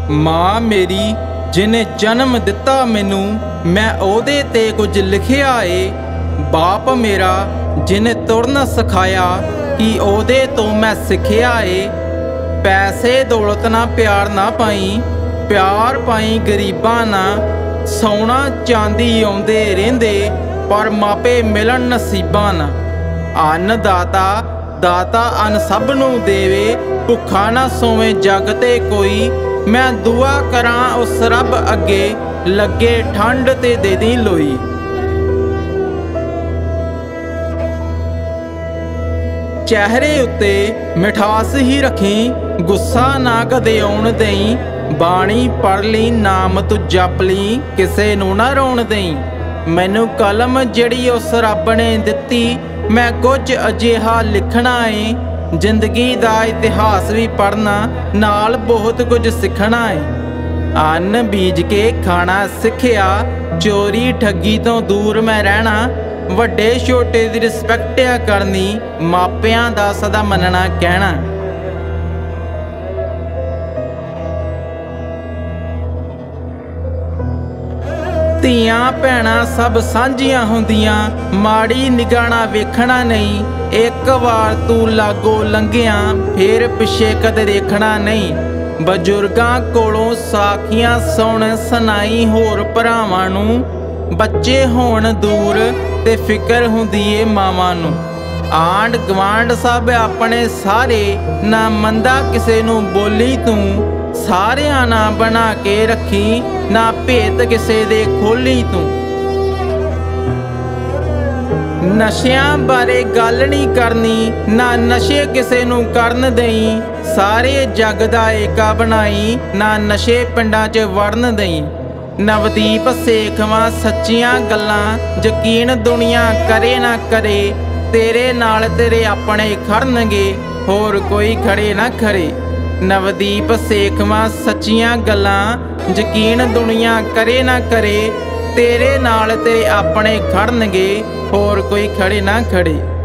माँ मेरी जिने जन्म दिता मैनू मैं ओदे ते कुछ लिखिया है। बाप मेरा जिने तुरन सिखाया कि ओदे तो मैं सिखिया है। पैसे दौलत ना प्यार ना पाई, प्यार पाई गरीबां ना। सोना चांदी आउंदे रहिंदे पर मापे मिलन नसीबां ना। अन्न दाता दाता अन्न सब नू देवे, भुखा ना सोवे जग ते कोई। मैं दुआ करा उस रब अगे लगे ठंड ते दे दी लोई। चेहरे उत्ते मिठास ही रखी, गुस्सा ना कदे आउण देई। बाणी पढ़ ली नाम तू जप ली, किसे नू ना रोण देई। मैनू कलम जिहड़ी उस रब ने दिती, मैं कुछ अजिहा लिखना है। जिंदगी दा इतिहास भी पढ़ना, नाल बहुत कुछ सीखना है। अन्न बीज के खाना सिखिया, चोरी ठगी तो दूर मैं रहना। वड्डे छोटे दी रिस्पैक्ट करनी, मापियां दा सदा मनना कहना। ਧੀਆਂ ਭੈਣਾਂ सब ਸਾਂਝੀਆਂ ਹੁੰਦੀਆਂ, ਮਾੜੀ ਨਿਗਾਹ ਨਾਲ ਵੇਖਣਾ नहीं। एक वार तू लागो लंघिया, फिर पिछे कदे देखना नहीं। बजुर्गां कोलों साखियां सुन सुनाई होर भरावां नू। बच्चे होण दूर ते फिकर हुंदी ए मावां नू। आंड गवांड सब अपने सारे, ना मंदा किसे नू बोली तू। सारियां ना बना के रखी, ना भेत किसे दे खोली तू। नशियां बारे गल नहीं करनी, ना नशे किसे नू करन देई। सारे जग दा एका बनाई, ना नशे पिंडां च वड़न देई। नवदीप सेखवां सच्चियां गल्लां, यकीन दुनिया करे ना करे। तेरे नाल तेरे अपने खड़नगे, होर कोई खड़े ना खड़े। नवदीप सेखवां सच्चियां गल्लां, यकीन दुनिया करे ना करे। तेरे नाल तेरे अपने खड़नगे, होर कोई खड़े ना खड़े।